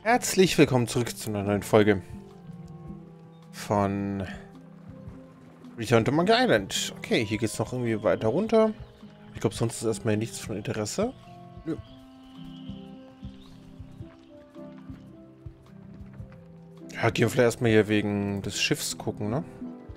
Herzlich willkommen zurück zu einer neuen Folge von Return to Monkey Island. Okay, hier geht es noch irgendwie weiter runter. Ich glaube, sonst ist erstmal nichts von Interesse. Nö. Ja, gehen wir vielleicht erstmal hier wegen des Schiffs gucken, ne?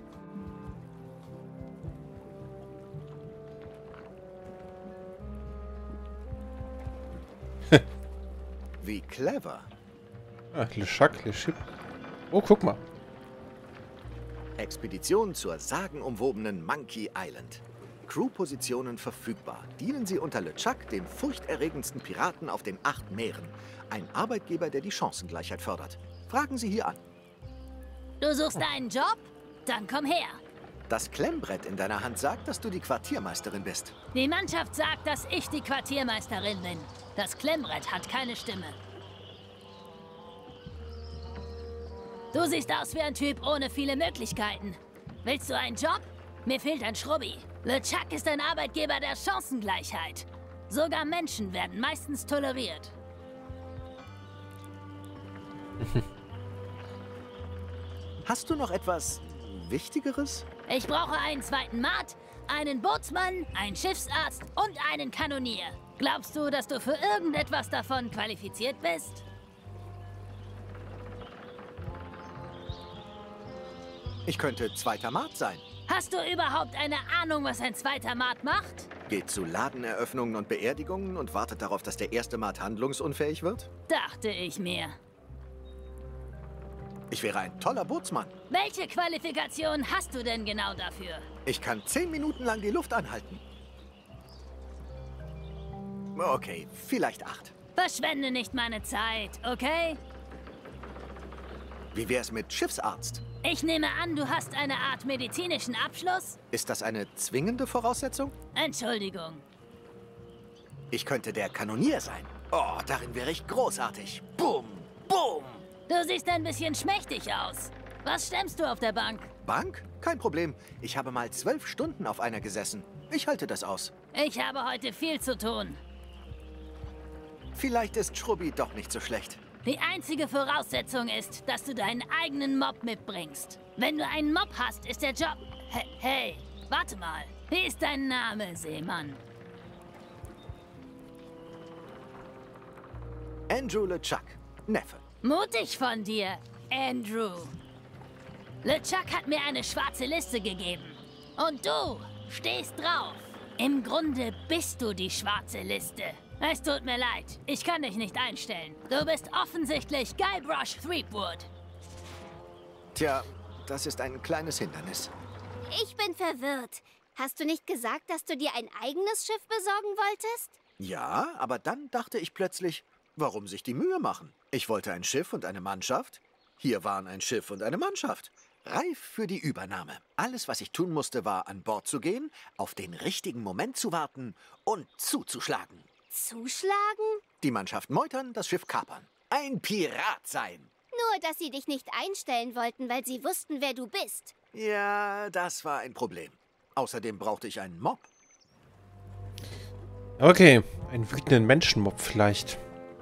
Wie clever. Ah, LeChuck, LeChip. Oh, guck mal. Expedition zur sagenumwobenen Monkey Island. Crewpositionen verfügbar. Dienen Sie unter LeChuck, dem furchterregendsten Piraten auf den 8 Meeren. Ein Arbeitgeber, der die Chancengleichheit fördert. Fragen Sie hier an. Du suchst einen Job? Dann komm her. Das Klemmbrett in deiner Hand sagt, dass du die Quartiermeisterin bist. Die Mannschaft sagt, dass ich die Quartiermeisterin bin. Das Klemmbrett hat keine Stimme. Du siehst aus wie ein Typ ohne viele Möglichkeiten. Willst du einen Job? Mir fehlt ein Schrubbi. LeChuck ist ein Arbeitgeber der Chancengleichheit. Sogar Menschen werden meistens toleriert. Hast du noch etwas Wichtigeres? Ich brauche einen zweiten Mat, einen Bootsmann, einen Schiffsarzt und einen Kanonier. Glaubst du, dass du für irgendetwas davon qualifiziert bist? Ich könnte zweiter Mat sein. Hast du überhaupt eine Ahnung, was ein zweiter Mat macht? Geht zu Ladeneröffnungen und Beerdigungen und wartet darauf, dass der erste Mat handlungsunfähig wird? Dachte ich mir. Ich wäre ein toller Bootsmann. Welche Qualifikation hast du denn genau dafür? Ich kann 10 Minuten lang die Luft anhalten. Okay, vielleicht 8. Verschwende nicht meine Zeit, okay? Wie wär's mit Schiffsarzt? Ich nehme an, du hast eine Art medizinischen Abschluss? Ist das eine zwingende Voraussetzung? Entschuldigung. Ich könnte der Kanonier sein. Oh, darin wäre ich großartig. Boom, boom. Du siehst ein bisschen schmächtig aus. Was stemmst du auf der Bank? Bank? Kein Problem. Ich habe mal 12 Stunden auf einer gesessen. Ich halte das aus. Ich habe heute viel zu tun. Vielleicht ist Schrubbi doch nicht so schlecht. Die einzige Voraussetzung ist, dass du deinen eigenen Mob mitbringst. Wenn du einen Mob hast, ist der Job... Hey, warte mal. Wie ist dein Name, Seemann? Andrew LeChuck, Neffe. Mutig von dir, Andrew. LeChuck hat mir eine schwarze Liste gegeben. Und du stehst drauf. Im Grunde bist du die schwarze Liste. Es tut mir leid, ich kann dich nicht einstellen. Du bist offensichtlich Guybrush Threepwood. Tja, das ist ein kleines Hindernis. Ich bin verwirrt. Hast du nicht gesagt, dass du dir ein eigenes Schiff besorgen wolltest? Ja, aber dann dachte ich plötzlich, warum sich die Mühe machen? Ich wollte ein Schiff und eine Mannschaft. Hier waren ein Schiff und eine Mannschaft. Reif für die Übernahme. Alles, was ich tun musste, war an Bord zu gehen, auf den richtigen Moment zu warten und zuzuschlagen. Zuschlagen? Die Mannschaft meutern, das Schiff kapern. Ein Pirat sein. Nur, dass sie dich nicht einstellen wollten, weil sie wussten, wer du bist. Ja, das war ein Problem. Außerdem brauchte ich einen Mob. Okay, einen wütenden Menschenmob vielleicht.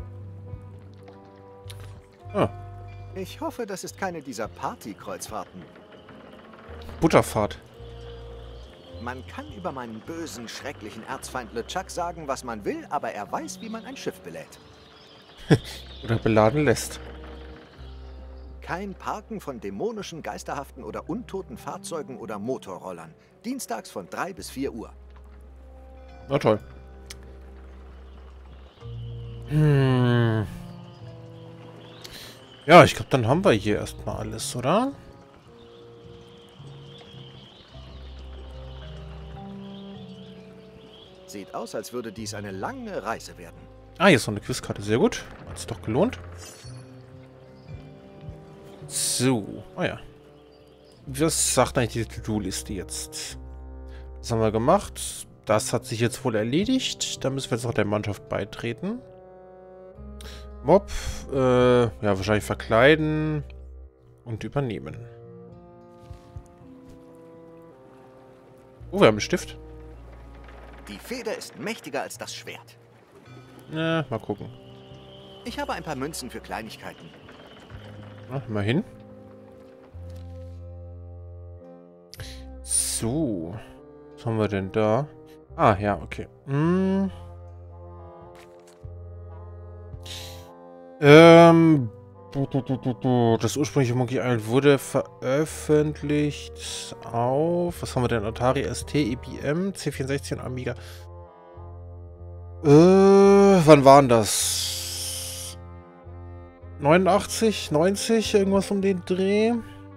Ah, Ich hoffe, das ist keine dieser Partykreuzfahrten. Butterfahrt. Man kann über meinen bösen, schrecklichen Erzfeind LeChuck sagen, was man will, aber er weiß, wie man ein Schiff belädt. Oder beladen lässt. Kein Parken von dämonischen, geisterhaften oder untoten Fahrzeugen oder Motorrollern. Dienstags von 3 bis 4 Uhr. Na toll. Ja, ich glaube, dann haben wir hier erstmal alles, oder? Sieht aus, als würde dies eine lange Reise werden. Ah, hier ist noch eine Quizkarte. Sehr gut. Hat sich doch gelohnt. So. Ah ja. Was sagt eigentlich die To-Do-Liste jetzt? Das haben wir gemacht. Das hat sich jetzt wohl erledigt. Da müssen wir jetzt noch der Mannschaft beitreten. Mob. Ja, wahrscheinlich verkleiden. Und übernehmen. Oh, wir haben einen Stift. Die Feder ist mächtiger als das Schwert. Mal gucken. Ich habe ein paar Münzen für Kleinigkeiten. Na, mal hin. So. Was haben wir denn da? Ah, ja, okay. Das ursprüngliche Monkey Island wurde veröffentlicht auf... Was haben wir denn? Atari ST, IBM, C64 und Amiga. Wann waren das? 89, 90, irgendwas um den Dreh?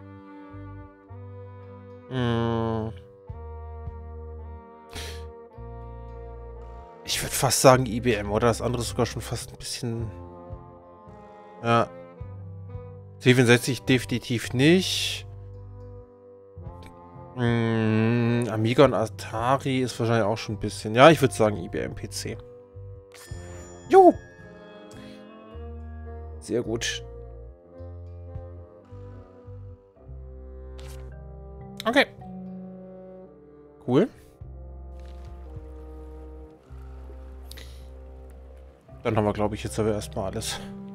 Ich würde fast sagen IBM, oder? Das andere ist sogar schon fast ein bisschen... Ja. C64 definitiv nicht. Amiga und Atari ist wahrscheinlich auch schon ein bisschen... Ja, ich würde sagen IBM-PC. Juhu! Sehr gut. Okay. Cool. Dann haben wir, glaube ich, jetzt aber erstmal alles.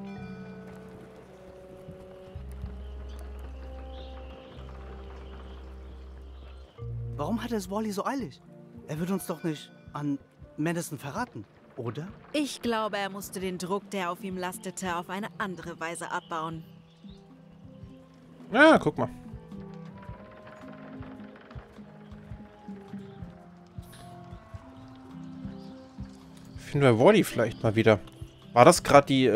Warum hat es Wally so eilig? Er wird uns doch nicht an Madison verraten, oder? Ich glaube, er musste den Druck, der auf ihm lastete, auf eine andere Weise abbauen. Ja, guck mal. Finden wir Wally vielleicht mal wieder. War das gerade die,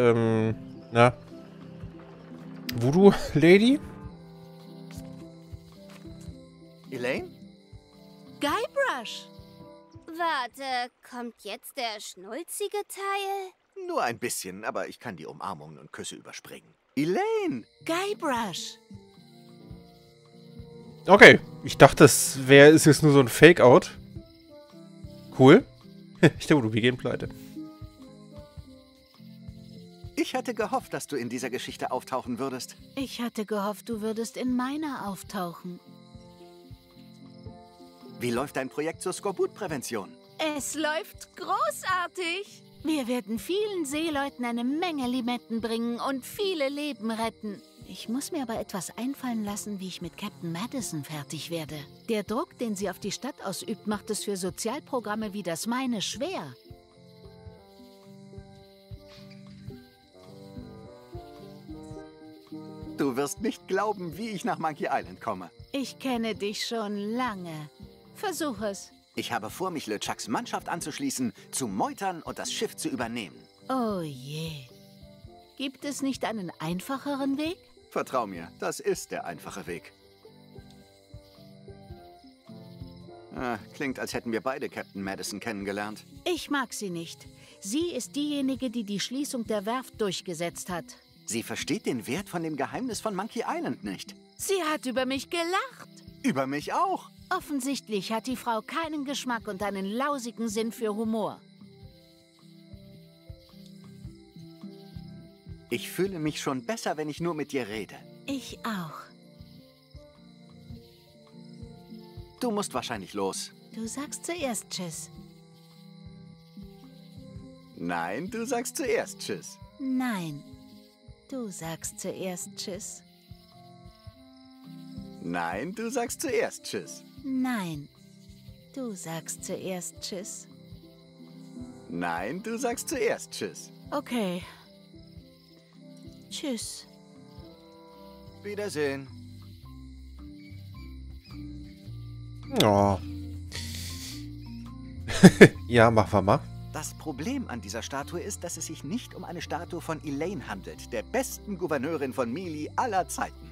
Voodoo-Lady? Elaine? Guybrush! Warte, kommt jetzt der schnulzige Teil? Nur ein bisschen, aber ich kann die Umarmungen und Küsse überspringen. Elaine! Guybrush! Okay, ich dachte, es ist jetzt nur so ein Fake-Out. Cool. Ich dachte, wir gehen pleite. Ich hatte gehofft, dass du in dieser Geschichte auftauchen würdest. Ich hatte gehofft, du würdest in meiner auftauchen. Wie läuft dein Projekt zur Skorbutprävention? Es läuft großartig! Wir werden vielen Seeleuten eine Menge Limetten bringen und viele Leben retten. Ich muss mir aber etwas einfallen lassen, wie ich mit Captain Madison fertig werde. Der Druck, den sie auf die Stadt ausübt, macht es für Sozialprogramme wie das meine schwer. Du wirst nicht glauben, wie ich nach Monkey Island komme. Ich kenne dich schon lange. Versuch es. Ich habe vor, mich LeChucks Mannschaft anzuschließen, zu meutern und das Schiff zu übernehmen. Oh je. Gibt es nicht einen einfacheren Weg? Vertrau mir, das ist der einfache Weg. Klingt, als hätten wir beide Captain Madison kennengelernt. Ich mag sie nicht. Sie ist diejenige, die die Schließung der Werft durchgesetzt hat. Sie versteht den Wert von dem Geheimnis von Monkey Island nicht. Sie hat über mich gelacht. Über mich auch. Offensichtlich hat die Frau keinen Geschmack und einen lausigen Sinn für Humor. Ich fühle mich schon besser, wenn ich nur mit dir rede. Ich auch. Du musst wahrscheinlich los. Du sagst zuerst Tschüss. Nein, du sagst zuerst Tschüss. Nein. Du sagst zuerst Tschüss. Nein, du sagst zuerst Tschüss. Nein. Du sagst zuerst Tschüss. Nein, du sagst zuerst Tschüss. Okay. Tschüss. Wiedersehen. Oh. Ja, machen wir mal. Das Problem an dieser Statue ist, dass es sich nicht um eine Statue von Elaine handelt, der besten Gouverneurin von Mealy aller Zeiten.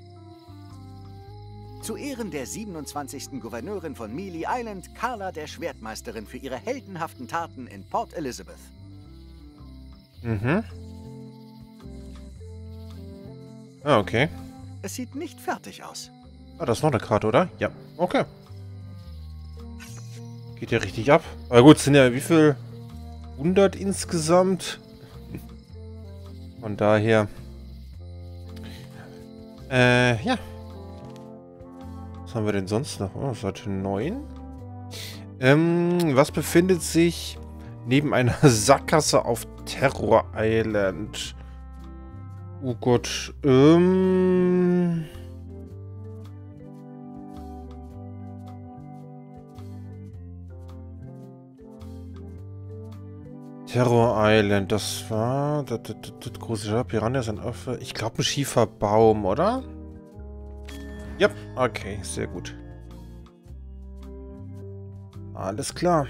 Zu Ehren der 27. Gouverneurin von Mealy Island, Carla der Schwertmeisterin, für ihre heldenhaften Taten in Port Elizabeth. Mhm. Ah, okay. Es sieht nicht fertig aus. Ah, das ist noch eine Karte, oder? Ja. Okay. Geht ja richtig ab. Aber gut, es sind ja wie viel? 100 insgesamt. Von daher. Ja. Was haben wir denn sonst noch? Oh, Seite 9. Was befindet sich neben einer Sackgasse auf Terror Island. Oh Gott. Terror Island, das war das große Piranhas ein Affe. Ich glaube ein schiefer Baum, oder? Ja, okay, sehr gut. Alles klar.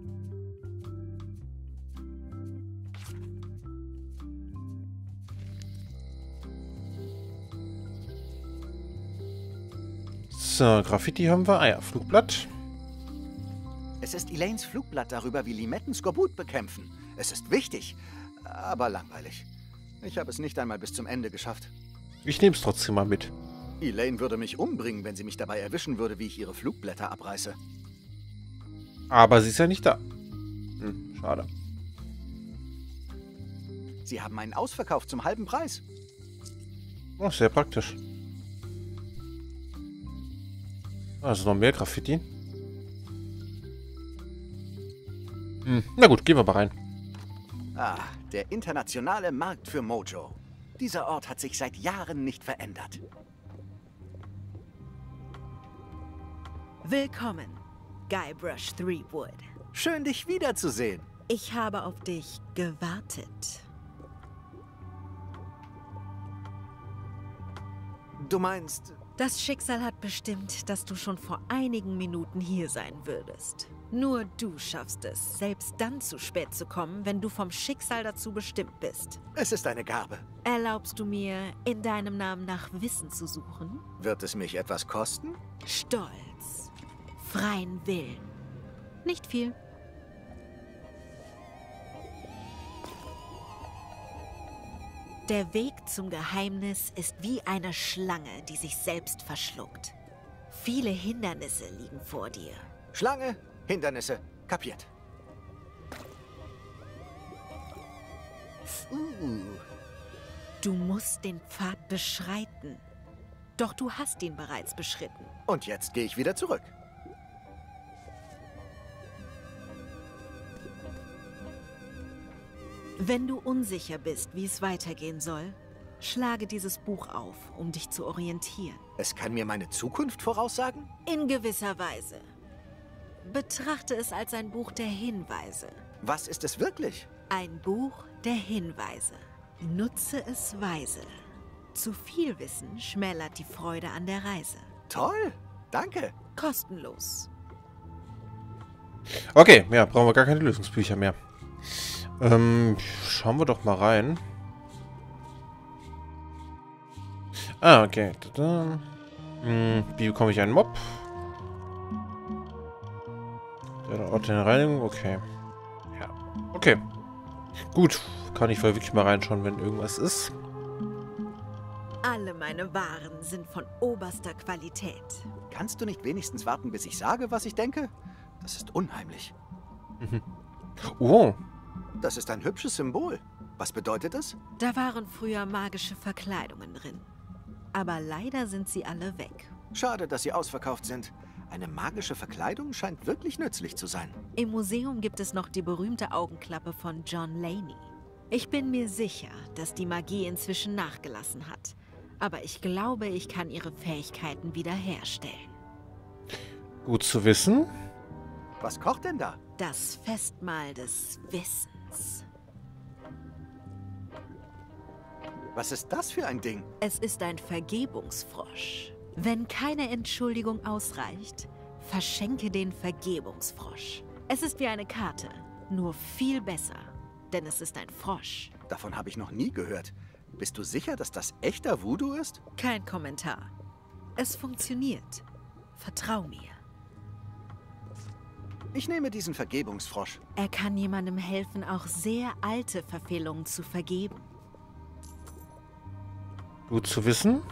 So, Graffiti haben wir. Ah ja, Flugblatt. Es ist Elaines Flugblatt darüber, wie Limetten Skorbut bekämpfen. Es ist wichtig, aber langweilig. Ich habe es nicht einmal bis zum Ende geschafft. Ich nehme es trotzdem mal mit. Elaine würde mich umbringen, wenn sie mich dabei erwischen würde, wie ich ihre Flugblätter abreiße. Aber sie ist ja nicht da. Schade. Sie haben einen Ausverkauf zum halben Preis. Oh, sehr praktisch. Also noch mehr Graffiti. Na gut, gehen wir mal rein. Ah, der internationale Markt für Mojo. Dieser Ort hat sich seit Jahren nicht verändert. Willkommen, Guybrush Threepwood. Schön, dich wiederzusehen. Ich habe auf dich gewartet. Du meinst... Das Schicksal hat bestimmt, dass du schon vor einigen Minuten hier sein würdest. Nur du schaffst es, selbst dann zu spät zu kommen, wenn du vom Schicksal dazu bestimmt bist. Es ist eine Gabe. Erlaubst du mir, in deinem Namen nach Wissen zu suchen? Wird es mich etwas kosten? Stolz, freien Willen. Nicht viel. Der Weg zum Geheimnis ist wie eine Schlange, die sich selbst verschluckt. Viele Hindernisse liegen vor dir. Schlange, Hindernisse, kapiert. Du musst den Pfad beschreiten. Doch du hast ihn bereits beschritten. Und jetzt gehe ich wieder zurück. Wenn du unsicher bist, wie es weitergehen soll, schlage dieses Buch auf, um dich zu orientieren. Es kann mir meine Zukunft voraussagen? In gewisser Weise. Betrachte es als ein Buch der Hinweise. Was ist es wirklich? Ein Buch der Hinweise. Nutze es weise. Zu viel Wissen schmälert die Freude an der Reise. Toll, danke. Kostenlos. Okay, ja, brauchen wir gar keine Lösungsbücher mehr. Schauen wir doch mal rein. Ah, okay. Wie bekomme ich einen Mob? Der Ort der Reinigung, okay. Ja, okay. Gut, kann ich wohl wirklich mal reinschauen, wenn irgendwas ist. Alle meine Waren sind von oberster Qualität. Kannst du nicht wenigstens warten, bis ich sage, was ich denke? Das ist unheimlich. Oh. Das ist ein hübsches Symbol. Was bedeutet es? Da waren früher magische Verkleidungen drin. Aber leider sind sie alle weg. Schade, dass sie ausverkauft sind. Eine magische Verkleidung scheint wirklich nützlich zu sein. Im Museum gibt es noch die berühmte Augenklappe von John Laney. Ich bin mir sicher, dass die Magie inzwischen nachgelassen hat. Aber ich glaube, ich kann ihre Fähigkeiten wiederherstellen. Gut zu wissen. Was kocht denn da? Das Festmahl des Wissens. Was ist das für ein Ding? Es ist ein Vergebungsfrosch. Wenn keine Entschuldigung ausreicht, verschenke den Vergebungsfrosch. Es ist wie eine Karte, nur viel besser, denn es ist ein Frosch. Davon habe ich noch nie gehört. Bist du sicher, dass das echter Voodoo ist? Kein Kommentar. Es funktioniert. Vertrau mir. Ich nehme diesen Vergebungsfrosch. Er kann jemandem helfen, auch sehr alte Verfehlungen zu vergeben. Gut zu wissen.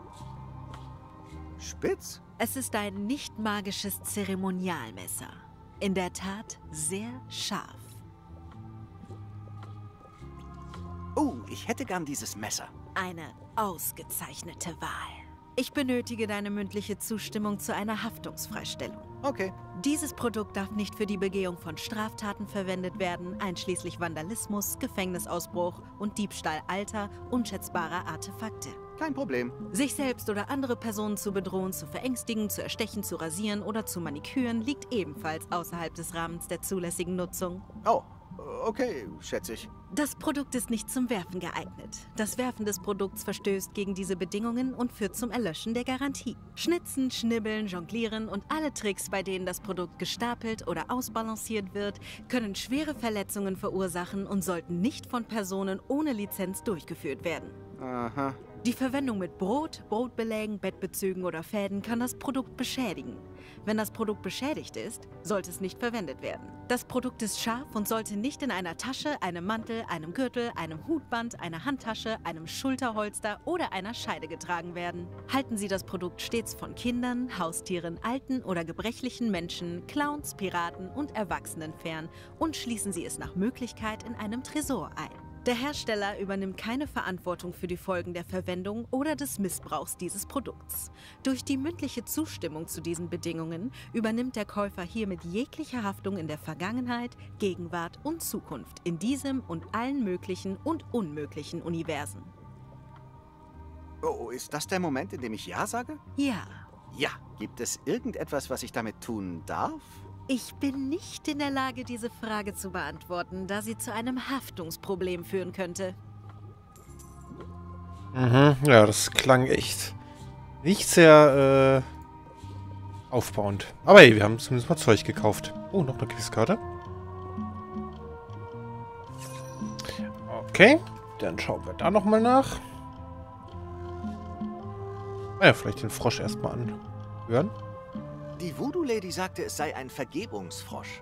Spitz? Es ist ein nicht magisches Zeremonialmesser. In der Tat sehr scharf. Oh, ich hätte gern dieses Messer. Eine ausgezeichnete Wahl. Ich benötige deine mündliche Zustimmung zu einer Haftungsfreistellung. Okay. Dieses Produkt darf nicht für die Begehung von Straftaten verwendet werden, einschließlich Vandalismus, Gefängnisausbruch und Diebstahl alter, unschätzbarer Artefakte. Kein Problem. Sich selbst oder andere Personen zu bedrohen, zu verängstigen, zu erstechen, zu rasieren oder zu maniküren liegt ebenfalls außerhalb des Rahmens der zulässigen Nutzung. Oh, okay, schätze ich. Das Produkt ist nicht zum Werfen geeignet. Das Werfen des Produkts verstößt gegen diese Bedingungen und führt zum Erlöschen der Garantie. Schnitzen, Schnibbeln, Jonglieren und alle Tricks, bei denen das Produkt gestapelt oder ausbalanciert wird, können schwere Verletzungen verursachen und sollten nicht von Personen ohne Lizenz durchgeführt werden. Aha. Die Verwendung mit Brot, Brotbelägen, Bettbezügen oder Fäden kann das Produkt beschädigen. Wenn das Produkt beschädigt ist, sollte es nicht verwendet werden. Das Produkt ist scharf und sollte nicht in einer Tasche, einem Mantel, einem Gürtel, einem Hutband, einer Handtasche, einem Schulterholster oder einer Scheide getragen werden. Halten Sie das Produkt stets von Kindern, Haustieren, alten oder gebrechlichen Menschen, Clowns, Piraten und Erwachsenen fern und schließen Sie es nach Möglichkeit in einem Tresor ein. Der Hersteller übernimmt keine Verantwortung für die Folgen der Verwendung oder des Missbrauchs dieses Produkts. Durch die mündliche Zustimmung zu diesen Bedingungen übernimmt der Käufer hiermit jegliche Haftung in der Vergangenheit, Gegenwart und Zukunft in diesem und allen möglichen und unmöglichen Universen. Oh, ist das der Moment, in dem ich Ja sage? Ja, Ja. Gibt es irgendetwas, was ich damit tun darf? ich bin nicht in der Lage, diese Frage zu beantworten, da sie zu einem Haftungsproblem führen könnte. Mhm, ja, das klang echt nicht sehr aufbauend. Aber hey, wir haben zumindest mal Zeug gekauft. Oh, noch eine Quizkarte. Okay, dann schauen wir da nochmal nach. Naja, vielleicht den Frosch erstmal anhören. Die Voodoo-Lady sagte, es sei ein Vergebungsfrosch.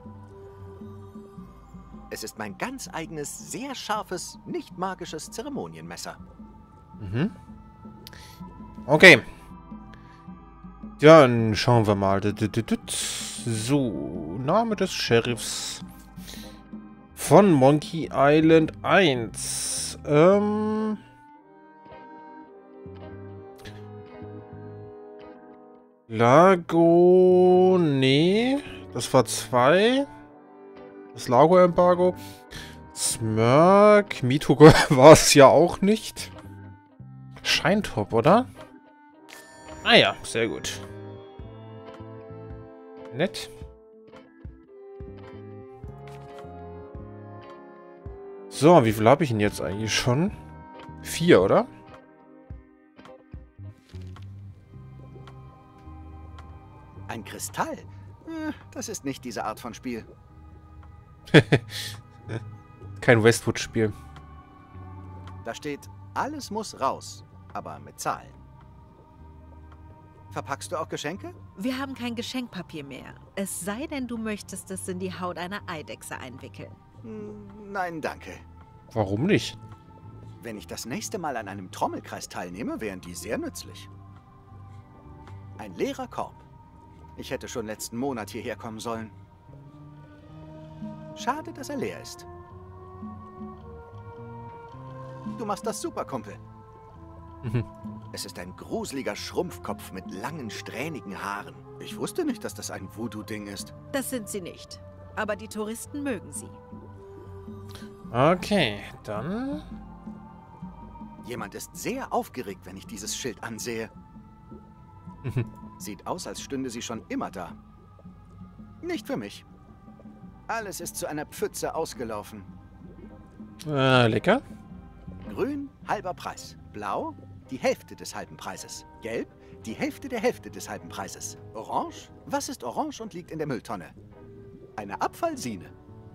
Es ist mein ganz eigenes, sehr scharfes, nicht magisches Zeremonienmesser. Mhm. Okay. Dann schauen wir mal. So, Name des Sheriffs von Monkey Island 1. Lago... Nee. Das war 2. Das Lago-Embargo. Smirk. Mito war es ja auch nicht. Scheintop, oder? Ah ja, sehr gut. Nett. So, wie viel habe ich denn jetzt eigentlich schon? 4, oder? Ein Kristall? Das ist nicht diese Art von Spiel. Kein Westwood-Spiel. Da steht, alles muss raus, aber mit Zahlen. Verpackst du auch Geschenke? Wir haben kein Geschenkpapier mehr. Es sei denn, du möchtest es in die Haut einer Eidechse einwickeln. Nein, danke. Warum nicht? Wenn ich das nächste Mal an einem Trommelkreis teilnehme, wären die sehr nützlich. Ein leerer Korb. Ich hätte schon letzten Monat hierher kommen sollen. Schade, dass er leer ist. Du machst das super, Kumpel. Es ist ein gruseliger Schrumpfkopf mit langen, strähnigen Haaren. Ich wusste nicht, dass das ein Voodoo-Ding ist. Das sind sie nicht. Aber die Touristen mögen sie. Okay, dann... Jemand ist sehr aufgeregt, wenn ich dieses Schild ansehe. Sieht aus, als stünde sie schon immer da. Nicht für mich. Alles ist zu einer Pfütze ausgelaufen. Lecker. Grün, halber Preis. Blau, die Hälfte des halben Preises. Gelb, die Hälfte der Hälfte des halben Preises. Orange, was ist orange und liegt in der Mülltonne? Eine Abfallsine.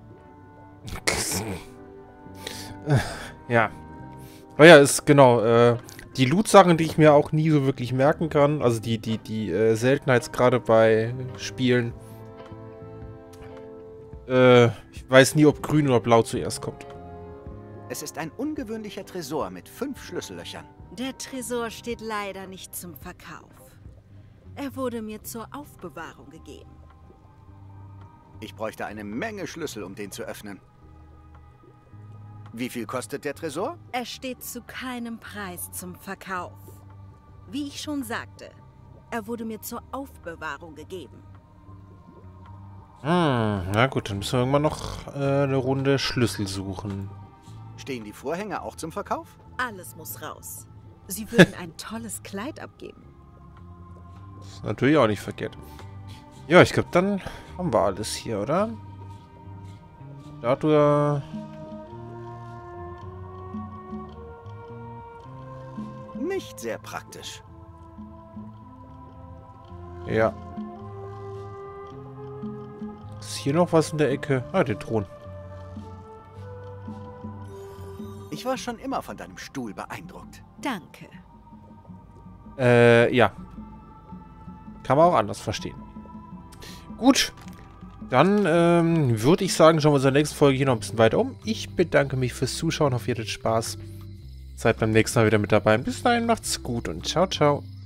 Ja. Oh ja, ist genau, die Loot-Sachen, die ich mir auch nie so wirklich merken kann, also die Seltenheitsgrade bei Spielen. Ich weiß nie, ob grün oder blau zuerst kommt. Es ist ein ungewöhnlicher Tresor mit 5 Schlüssellöchern. Der Tresor steht leider nicht zum Verkauf. Er wurde mir zur Aufbewahrung gegeben. Ich bräuchte eine Menge Schlüssel, um den zu öffnen. Wie viel kostet der Tresor? Er steht zu keinem Preis zum Verkauf. Wie ich schon sagte, er wurde mir zur Aufbewahrung gegeben. Na gut, dann müssen wir irgendwann noch eine Runde Schlüssel suchen. Stehen die Vorhänge auch zum Verkauf? Alles muss raus. Sie würden ein tolles Kleid abgeben. Das ist natürlich auch nicht verkehrt. Ja, ich glaube, dann haben wir alles hier, oder? Statue. Nicht sehr praktisch. Ja. Ist hier noch was in der Ecke? Ah, der Thron. Ich war schon immer von deinem Stuhl beeindruckt. Danke. Ja. Kann man auch anders verstehen. Gut. Dann würde ich sagen, schauen wir uns in der nächsten Folge hier noch ein bisschen weiter um. Ich bedanke mich fürs Zuschauen. Hoffe, ihr hattet Spaß. Seid beim nächsten Mal wieder mit dabei. Bis dahin, macht's gut und ciao, ciao.